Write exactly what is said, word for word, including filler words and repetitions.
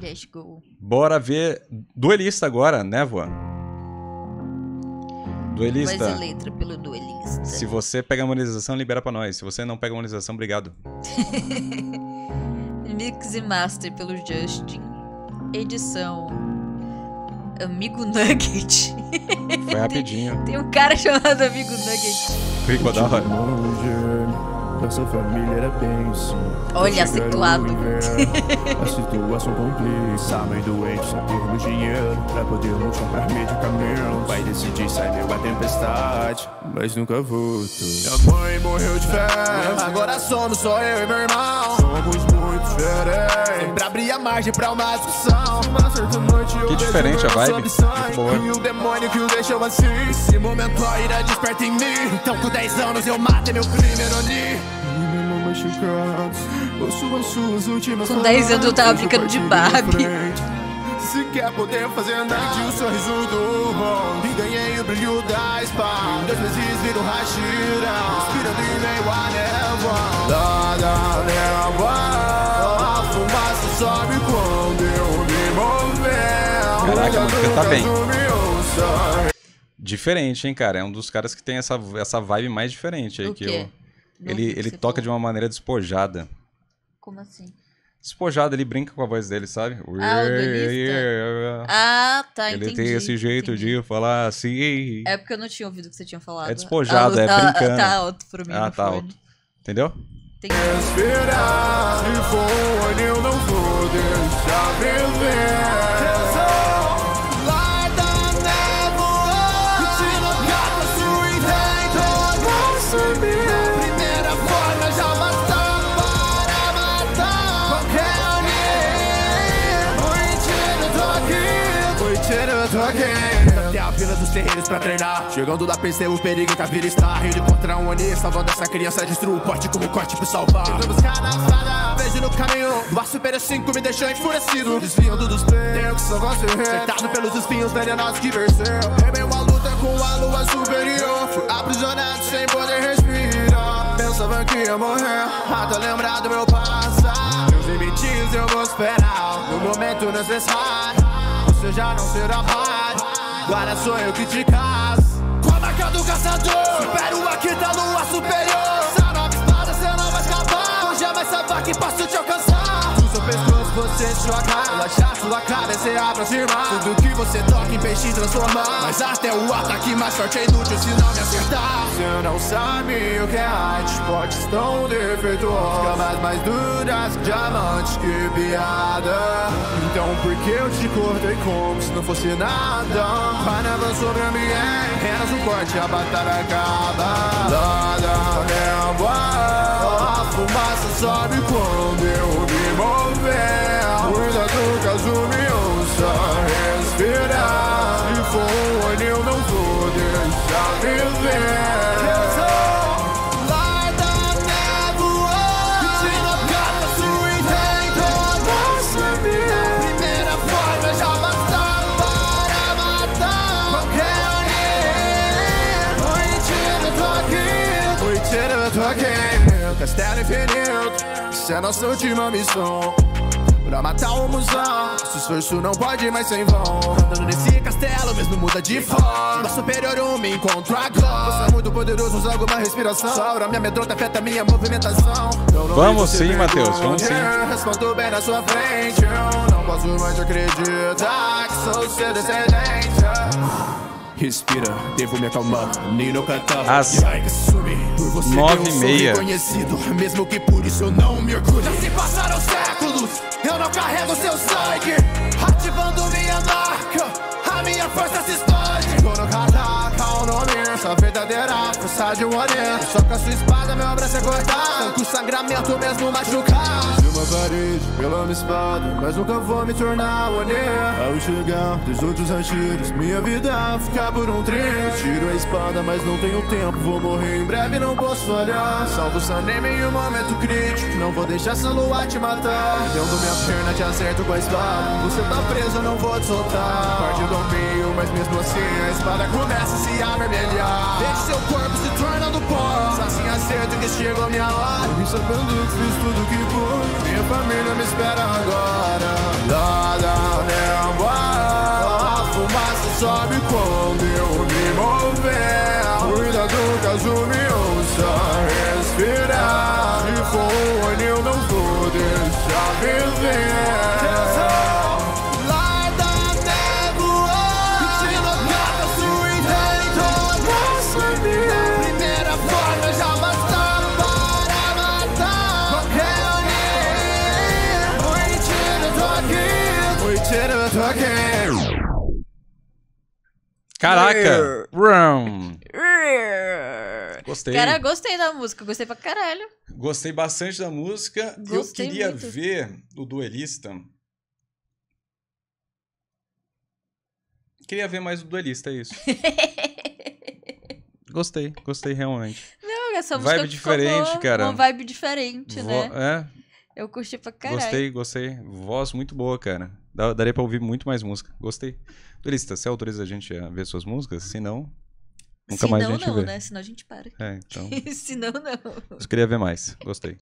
Let's go. Bora ver duelista agora, Névoa. Duelista. Voz e letra pelo duelista. Se você pega a monetização, libera pra nós. Se você não pega a monetização, obrigado. Mix e Master pelo Justin. Edição Amigo Nugget. Foi rapidinho. Tem um cara chamado Amigo Nugget. Ficou da hora. Nossa família era bem assim. Olha, acentuado. A situação complica. A mãe doente só temos dinheiro pra podermos comprar medicamentos. Vai decidir sai meu a tempestade, mas nunca voltou. Minha mãe morreu de fé. Agora somos só eu e meu irmão. Somos muito diferentes. Sempre abria margem pra uma discussão. Uma certa noite eu que diferente a vibe. Muito boa. E o demônio que o deixou assim. Esse momento a ira desperta em mim. Então com dez anos eu matei meu crime anônimo. Com dez anos eu tava brincando de Barbie. Se quer poder fazer nada, o sorriso do bom. E ganhei o brilho da espada. Dois meses vira um Hashira. Inspirando em meio a névoa. Da da névoa. A fumaça sobe quando eu me mover. Caraca, mano, você tá bem. Diferente, hein, cara. É um dos caras que tem essa, essa vibe mais diferente aí O que quê? eu... Ele, ele toca falou. de uma maneira despojada. Como assim? Despojada, ele brinca com a voz dele, sabe? Ah, o duelista? Ah, tá, ele entendi. tem esse jeito entendi. de falar assim. É porque eu não tinha ouvido o que você tinha falado. É despojado, ah, é tá, brincando. Tá alto pra mim. Ah, tá fone. alto. Entendeu? Entendi. Esperar, se for eu não vou deixar viver. Tem apenas os terreiros pra treinar. Chegando lá pensei o perigo que a vida está. Indo contra um Oni, salvando essa criança. Destruo o porte com recorte pra salvar. Eu vou buscar na estrada, vejo no caminho. O ar super cinco me deixou enfurecido. Desviando dos pés, tenho que salvar seu rei. Cercado pelos espinhos venenosos que venceu. Remei uma luta com a lua superior. Fui aprisionado sem poder respirar. Pensava que ia morrer, até lembrar do meu passado. Meus limites eu vou esperar. No momento necessário você já não será mais. Agora sou eu que te caso. Com a marca do caçador, supero aqui da lua superior. Essa nova espada cê não vai escapar. Hoje é mais salvar que posso te alcançar. Do seu pescoço você se jogar, relaxar sua cabeça e aproximar. Tudo que você toca em peixe transformar. Mas até o ataque mais forte é inútil se não me acertar. Você não sabe o que é arte, potes tão defeituosos. Camas mais duras que diamantes, que piada. Então por que eu te cortei como se não fosse nada? Painava sobre a minha, apenas um corte, a batalha acaba. Lá da névoa, a fumaça sobe quando eu me mover. Cuidado caso me ouça respirar. Se for um olho eu não vou deixar viver. Castelo infinito, isso é nossa última missão. Pra matar o musão, esse esforço não pode mais ser em vão. Andando nesse castelo, mesmo muda de forma. Mas superior eu me encontro agora. Você é muito poderoso, usa alguma respiração. Sua aura me amedronta, afeta minha movimentação. Eu não vamos sim, Matheus, vamos sim. Respondo bem na sua frente. Eu não posso mais acreditar que sou seu descendente. Respira, devo me acalmar, Nino cantar. Às nove e meia. Mesmo que por isso eu não me orgulho. Já se passaram séculos, eu não carrego seu sangue. Ativando minha marca, a minha força se expande. Quando caraca o nome, essa verdadeira força de um olhar. Só com a sua espada meu braço é cortado. Com sangramento mesmo machucado. De uma parede pela minha espada, mas nunca vou me tornar o olhar. Ao chegar dos outros atiros, minha vida fica por um trilho. Tiro a espada, mas não tenho tempo. Vou morrer em breve, não posso falhar. Salvo o Sanem em um momento crítico. Não vou deixar essa lua te matar. Dentro minha perna te acerto com a espada. Você tá preso, eu não vou te soltar. Parte do meio, mas mesmo assim a espada começa a se avermelhar. Deixe seu corpo se tornando pó. Só assim acerto que chegou minha hora. Eu vim sabendo que fiz tudo que pude. Minha família me espera agora. Lá, sabe quando eu me mover. Cuida do caso, me ouça respirar. Se for um ano eu não vou deixar viver. Caraca! Rum. Gostei. Cara, gostei da música, gostei pra caralho. Gostei bastante da música. Gostei Eu queria muito. ver o Duelista. Queria ver mais o Duelista, é isso. Gostei, gostei realmente. Não, essa música Vibe diferente, boa, cara. uma vibe diferente, Vo né? É. Eu curti pra caralho. Gostei, gostei. Voz muito boa, cara. Dá, daria pra ouvir muito mais música. Gostei. Duelista, você autoriza a gente a ver suas músicas? Se não, nunca Se mais não, a gente não, vê. né? Senão a gente para. É, então. Se não, não. Eu queria ver mais. Gostei.